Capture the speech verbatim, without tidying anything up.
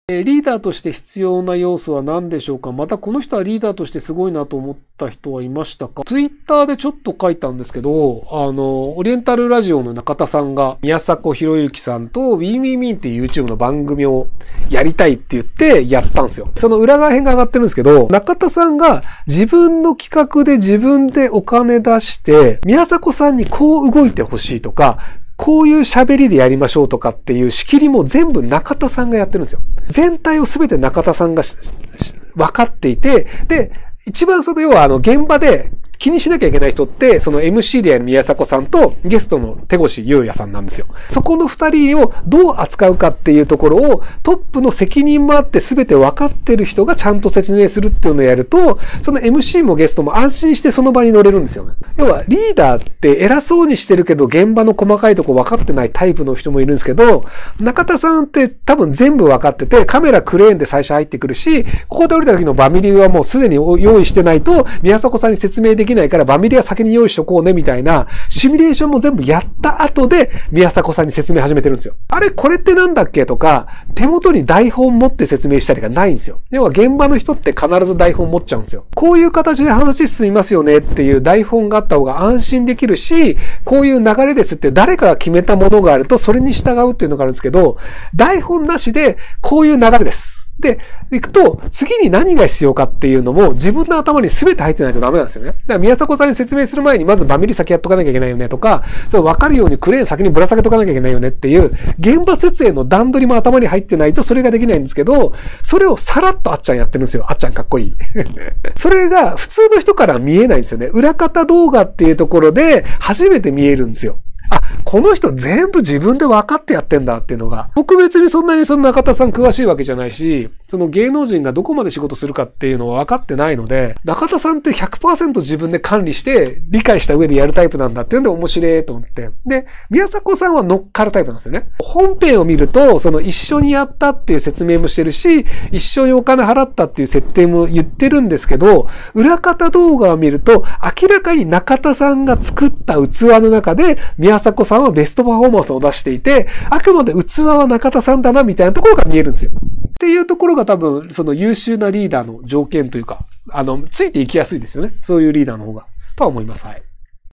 リーダーとして必要な要素は何でしょうか？またこの人はリーダーとしてすごいなと思った人はいましたか？ツイッターでちょっと書いたんですけど、あの、オリエンタルラジオの中田さんが宮迫博之さんとウィンウィンウィンっていう YouTube の番組をやりたいって言ってやったんですよ。その裏側編が上がってるんですけど、中田さんが自分の企画で自分でお金出して、宮迫さんにこう動いてほしいとか、こういう喋りでやりましょうとかっていう仕切りも全部中田さんがやってるんですよ。全体を全て中田さんが分かっていて、で、一番その要はあの現場で気にしなきゃいけない人って、その エムシー である宮迫さんとゲストの手越優也さんなんですよ。そこの二人をどう扱うかっていうところをトップの責任もあって全て分かってる人がちゃんと説明するっていうのをやると、その エムシー もゲストも安心してその場に乗れるんですよね。要はリーダーって偉そうにしてるけど現場の細かいとこ分かってないタイプの人もいるんですけど、中田さんって多分全部分かってて、カメラクレーンで最初入ってくるし、ここで降りた時のバミリはもうすでに用意してないと宮迫さんに説明できないからバミリは先に用意しとこうねみたいなシミュレーションも全部やった後で宮迫さんに説明始めてるんですよ。あれこれってなんだっけとか、手元に台本持って説明したりがないんですよ。要は現場の人って必ず台本持っちゃうんですよ。こういう形で話進みますよねっていう台本があった方が安心できるし、こういう流れですって誰かが決めたものがあるとそれに従うっていうのがあるんですけど、台本なしでこういう流れです。で、行くと、次に何が必要かっていうのも自分の頭に全て入ってないとダメなんですよね。だから宮迫さんに説明する前にまずバミリ先やっとかなきゃいけないよねとか、そう分かるようにクレーン先にぶら下げとかなきゃいけないよねっていう、現場設営の段取りも頭に入ってないとそれができないんですけど、それをさらっとあっちゃんやってるんですよ。あっちゃんかっこいい。それが普通の人から見えないんですよね。裏方動画っていうところで初めて見えるんですよ。あ、この人全部自分で分かってやってんだっていうのが。僕別にそんなにその中田さん詳しいわけじゃないし、その芸能人がどこまで仕事するかっていうのは分かってないので、中田さんって ひゃくパーセント 自分で管理して理解した上でやるタイプなんだっていうんで面白いと思って。で、宮迫さんは乗っかるタイプなんですよね。本編を見ると、その一緒にやったっていう説明もしてるし、一緒にお金払ったっていう設定も言ってるんですけど、裏方動画を見ると、明らかに中田さんが作った器の中で、宮迫さんはベストパフォーマンスを出していて、あくまで器は中田さんだなみたいなところが見えるんですよ。っていうところが多分、その優秀なリーダーの条件というか、あの、ついていきやすいですよね。そういうリーダーの方が。とは思います。はい。